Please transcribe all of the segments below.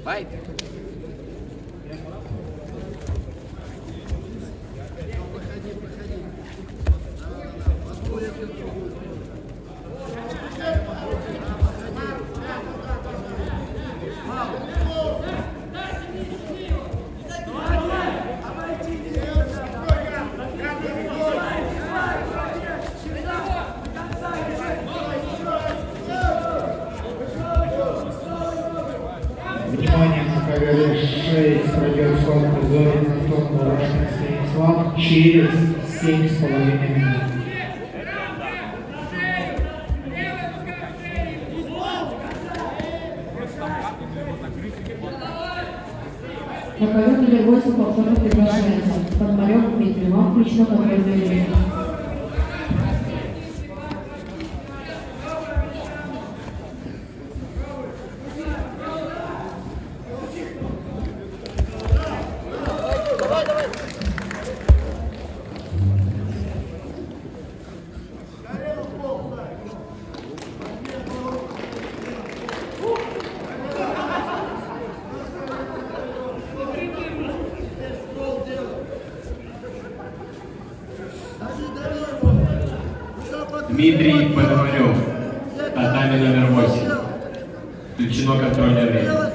Бай. Внимание, на ковре 6 пройдет сколько Зорин Антон, Мурашкин Станислав через 7,5 минут. На ковер номер 8 повторно приглашается Пономарев Дмитрий, вам включено контрольное время. Дмитрий Пономарев, татами номер 8. Включено контрольное время.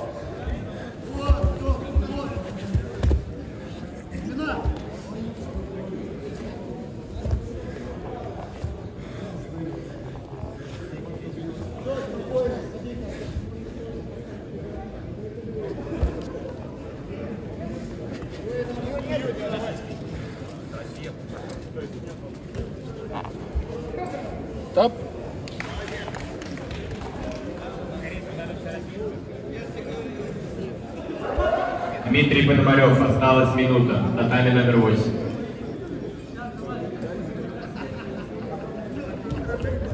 Стоп. Дмитрий Пономарев, осталась минута. Татами номер 8.